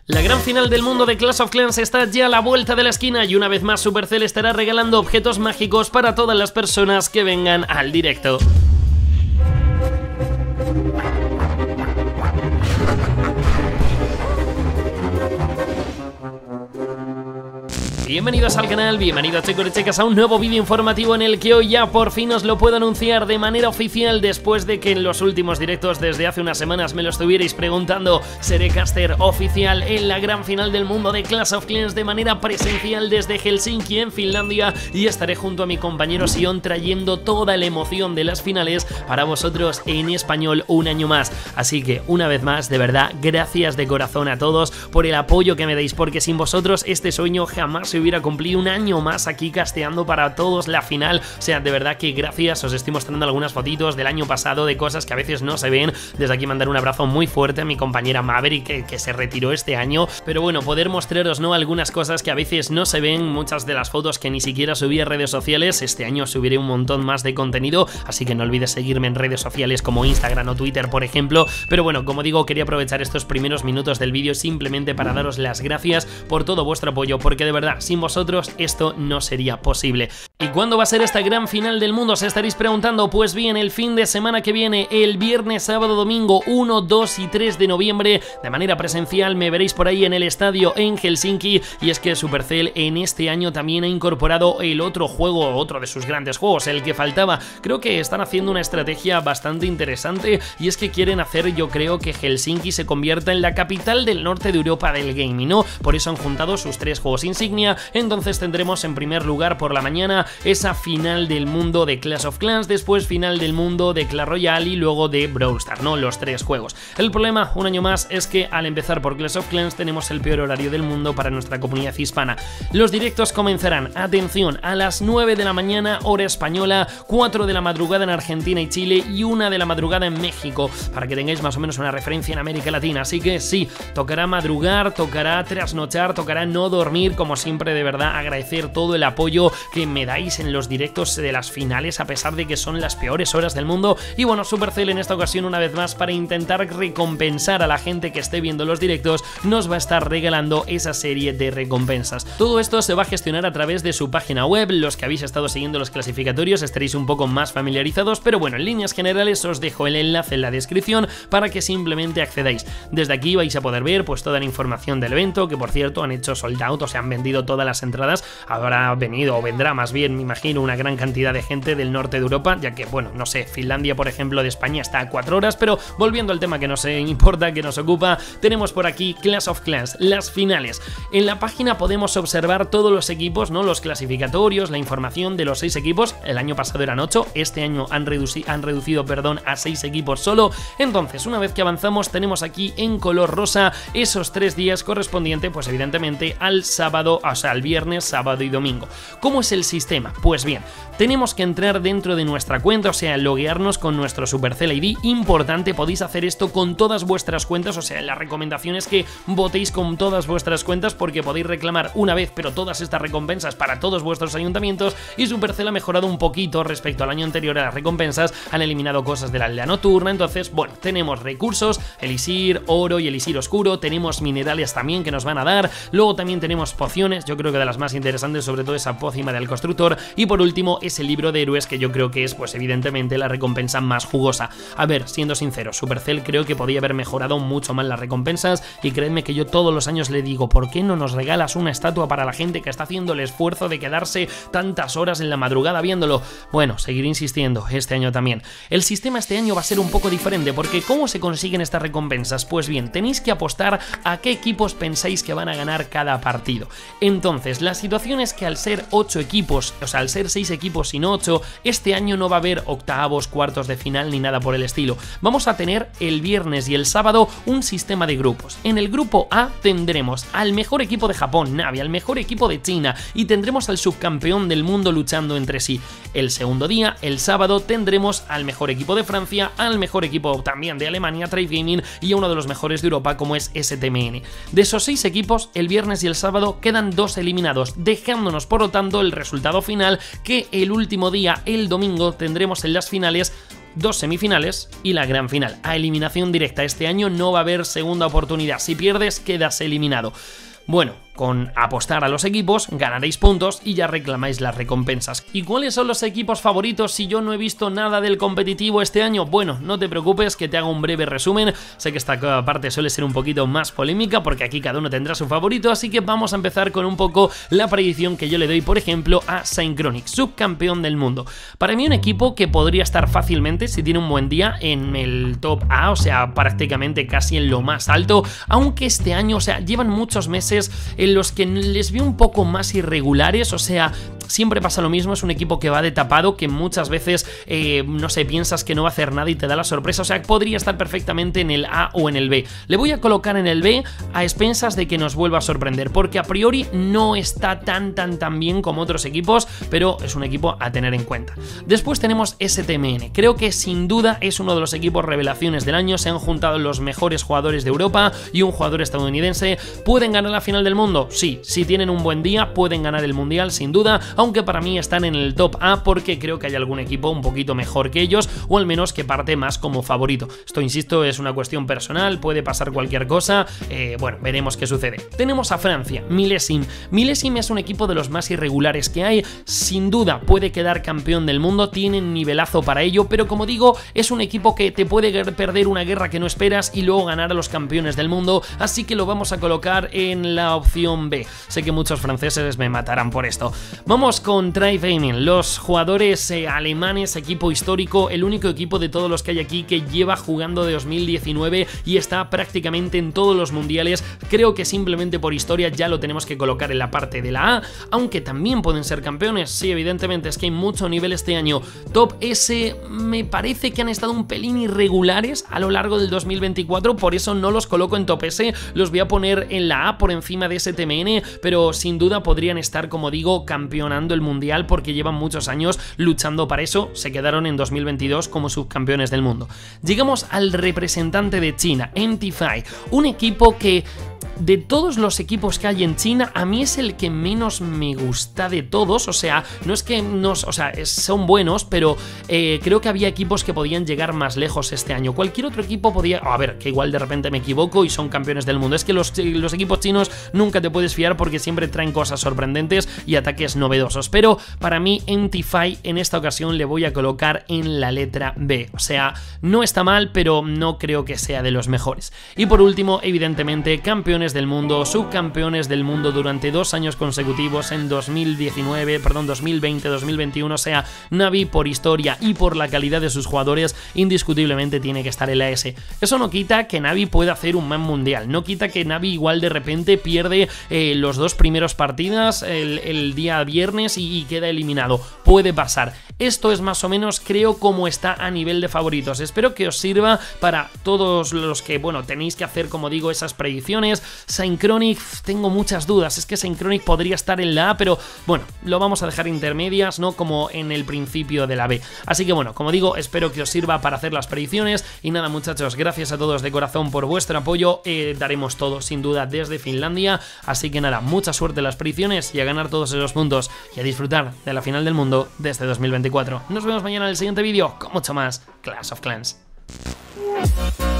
La gran final del mundo de Clash of Clans está ya a la vuelta de la esquina y una vez más Supercell estará regalando objetos mágicos para todas las personas que vengan al directo. Bienvenidos al canal, bienvenidos chicos y chicas a un nuevo vídeo informativo en el que hoy ya por fin os lo puedo anunciar de manera oficial después de que en los últimos directos desde hace unas semanas me lo estuvierais preguntando. Seré caster oficial en la gran final del mundo de Clash of Clans de manera presencial desde Helsinki en Finlandia y estaré junto a mi compañero Sion trayendo toda la emoción de las finales para vosotros en español un año más. Así que una vez más, de verdad, gracias de corazón a todos por el apoyo que me deis, porque sin vosotros este sueño jamás se hubiera cumplido. Un año más aquí casteando para todos la final. O sea, de verdad que gracias. Os estoy mostrando algunas fotitos del año pasado de cosas que a veces no se ven. Desde aquí mandar un abrazo muy fuerte a mi compañera Maverick que se retiró este año. Pero bueno, poder mostraros, ¿no?, algunas cosas que a veces no se ven, muchas de las fotos que ni siquiera subí a redes sociales. Este año subiré un montón más de contenido, así que no olvides seguirme en redes sociales como Instagram o Twitter, por ejemplo. Pero bueno, como digo, quería aprovechar estos primeros minutos del vídeo simplemente para daros las gracias por todo vuestro apoyo, porque de verdad, sin vosotros esto no sería posible. ¿Y cuándo va a ser esta gran final del mundo? Se estaréis preguntando. Pues bien, el fin de semana que viene, el viernes, sábado, domingo 1, 2 y 3 de noviembre, de manera presencial me veréis por ahí en el estadio en Helsinki. Y es que Supercell en este año también ha incorporado el otro juego, otro de sus grandes juegos, el que faltaba. Creo que están haciendo una estrategia bastante interesante y es que quieren hacer, yo creo, que Helsinki se convierta en la capital del norte de Europa del gaming, ¿no? Por eso han juntado sus tres juegos insignia. Entonces tendremos en primer lugar por la mañana esa final del mundo de Clash of Clans, después final del mundo de Clash Royale y luego de Brawl Stars, ¿no? Los tres juegos. El problema, un año más, es que al empezar por Clash of Clans tenemos el peor horario del mundo para nuestra comunidad hispana. Los directos comenzarán, atención, a las 9 de la mañana hora española, 4 de la madrugada en Argentina y Chile y 1 de la madrugada en México, para que tengáis más o menos una referencia en América Latina. Así que sí, tocará madrugar, tocará trasnochar, tocará no dormir, como siempre. De verdad agradecer todo el apoyo que me dais en los directos de las finales, a pesar de que son las peores horas del mundo. Y bueno, Supercell en esta ocasión, una vez más, para intentar recompensar a la gente que esté viendo los directos, nos va a estar regalando esa serie de recompensas. Todo esto se va a gestionar a través de su página web. Los que habéis estado siguiendo los clasificatorios estaréis un poco más familiarizados, pero bueno, en líneas generales os dejo el enlace en la descripción para que simplemente accedáis. Desde aquí vais a poder ver pues toda la información del evento, que por cierto han hecho sold out, o sea, han vendido todas las entradas. Habrá venido, o vendrá más bien, me imagino, una gran cantidad de gente del norte de Europa, ya que, bueno, no sé, Finlandia, por ejemplo, de España está a 4 horas, pero volviendo al tema que nos importa, que nos ocupa, tenemos por aquí Clash of Clans, las finales. En la página podemos observar todos los equipos, ¿no?, los clasificatorios, la información de los 6 equipos. El año pasado eran 8, este año han reducido a 6 equipos solo. Entonces, una vez que avanzamos, tenemos aquí en color rosa esos 3 días correspondientes, pues evidentemente al sábado, o sea, al viernes, sábado y domingo. ¿Cómo es el sistema? Pues bien, tenemos que entrar dentro de nuestra cuenta, o sea, loguearnos con nuestro Supercell ID. Importante, podéis hacer esto con todas vuestras cuentas, o sea, la recomendación es que votéis con todas vuestras cuentas, porque podéis reclamar una vez, pero todas estas recompensas para todos vuestros ayuntamientos. Y Supercell ha mejorado un poquito respecto al año anterior a las recompensas, han eliminado cosas de la aldea nocturna. Entonces, bueno, tenemos recursos, elixir, oro y elixir oscuro, tenemos minerales también que nos van a dar, luego también tenemos pociones, yo creo que de las más interesantes, sobre todo esa pócima del constructor, y por último ese libro de héroes, que yo creo que es pues evidentemente la recompensa más jugosa. A ver, siendo sincero, Supercell creo que podía haber mejorado mucho más las recompensas, y creedme que yo todos los años le digo, ¿por qué no nos regalas una estatua para la gente que está haciendo el esfuerzo de quedarse tantas horas en la madrugada viéndolo? Bueno, seguiré insistiendo este año también. El sistema este año va a ser un poco diferente, porque ¿cómo se consiguen estas recompensas? Pues bien, tenéis que apostar a qué equipos pensáis que van a ganar cada partido. Entonces, la situación es que al ser 8 equipos, o sea, al ser 6 equipos y no 8, este año no va a haber octavos, cuartos de final ni nada por el estilo. Vamos a tener el viernes y el sábado un sistema de grupos. En el grupo A tendremos al mejor equipo de Japón, Navi, al mejor equipo de China, y tendremos al subcampeón del mundo luchando entre sí. El segundo día, el sábado, tendremos al mejor equipo de Francia, al mejor equipo también de Alemania, Tribe Gaming, y a uno de los mejores de Europa como es STMN. De esos 6 equipos, el viernes y el sábado quedan 2 eliminados, dejándonos por lo tanto el resultado final, que el último día, el domingo, tendremos en las finales 2 semifinales y la gran final. A eliminación directa. Este año no va a haber segunda oportunidad. Si pierdes, quedas eliminado. Bueno, con apostar a los equipos ganaréis puntos y ya reclamáis las recompensas. ¿Y cuáles son los equipos favoritos si yo no he visto nada del competitivo este año? Bueno, no te preocupes que te hago un breve resumen. Sé que esta parte suele ser un poquito más polémica porque aquí cada uno tendrá su favorito, así que vamos a empezar con un poco la predicción que yo le doy, por ejemplo, a Synchronic, subcampeón del mundo. Para mí un equipo que podría estar fácilmente, si tiene un buen día, en el top A, o sea, prácticamente casi en lo más alto, aunque este año, o sea, llevan muchos meses en los que les veo un poco más irregulares, o sea, siempre pasa lo mismo, es un equipo que va de tapado, que muchas veces, no sé, piensas que no va a hacer nada y te da la sorpresa, o sea, podría estar perfectamente en el A o en el B. Le voy a colocar en el B a expensas de que nos vuelva a sorprender, porque a priori no está tan bien como otros equipos, pero es un equipo a tener en cuenta. Después tenemos STMN, creo que sin duda es uno de los equipos revelaciones del año, se han juntado los mejores jugadores de Europa y un jugador estadounidense. ¿Pueden ganar la final del mundo? Sí, si tienen un buen día pueden ganar el mundial sin duda, aunque para mí están en el top A porque creo que hay algún equipo un poquito mejor que ellos, o al menos que parte más como favorito. Esto, insisto, es una cuestión personal, puede pasar cualquier cosa, bueno, veremos qué sucede. Tenemos a Francia, Millesime. Millesime es un equipo de los más irregulares que hay, sin duda puede quedar campeón del mundo, tienen nivelazo para ello, pero como digo, es un equipo que te puede perder una guerra que no esperas y luego ganar a los campeones del mundo, así que lo vamos a colocar en la opción B. Sé que muchos franceses me matarán por esto. Vamos con Tribe Aiming, los jugadores alemanes, equipo histórico, el único equipo de todos los que hay aquí que lleva jugando de 2019 y está prácticamente en todos los mundiales. Creo que simplemente por historia ya lo tenemos que colocar en la parte de la A, aunque también pueden ser campeones. Sí, evidentemente, es que hay mucho nivel este año. Top S me parece que han estado un pelín irregulares a lo largo del 2024, por eso no los coloco en top S, los voy a poner en la A por encima de STMN, pero sin duda podrían estar, como digo, campeonando el mundial porque llevan muchos años luchando para eso, se quedaron en 2022 como subcampeones del mundo. Llegamos al representante de China, NT5, un equipo que de todos los equipos que hay en China, a mí es el que menos me gusta de todos, o sea, no es que son buenos, pero creo que había equipos que podían llegar más lejos este año. Cualquier otro equipo podía, a ver, que igual de repente me equivoco y son campeones del mundo. Es que los equipos chinos nunca te puedes fiar porque siempre traen cosas sorprendentes y ataques novedosos, pero para mí NT5 en esta ocasión le voy a colocar en la letra B, o sea, no está mal, pero no creo que sea de los mejores. Y por último, evidentemente, campeones del mundo, subcampeones del mundo durante 2 años consecutivos en 2020, 2021, o sea, Navi por historia y por la calidad de sus jugadores indiscutiblemente tiene que estar en la S. Eso no quita que Navi pueda hacer un man mundial, no quita que Navi igual de repente pierde los 2 primeros partidas el día viernes y queda eliminado, puede pasar. Esto es más o menos, creo, como está a nivel de favoritos. Espero que os sirva para todos los que, bueno, tenéis que hacer, como digo, esas predicciones. Synchronic, tengo muchas dudas, es que Synchronic podría estar en la A, pero bueno, lo vamos a dejar intermedias, ¿no? Como en el principio de la B. Así que bueno, como digo, espero que os sirva para hacer las predicciones. Y nada, muchachos, gracias a todos de corazón por vuestro apoyo. Daremos todo, sin duda, desde Finlandia. Así que nada, mucha suerte en las predicciones y a ganar todos esos puntos y a disfrutar de la final del mundo desde 2024. Nos vemos mañana en el siguiente vídeo con mucho más Clash of Clans.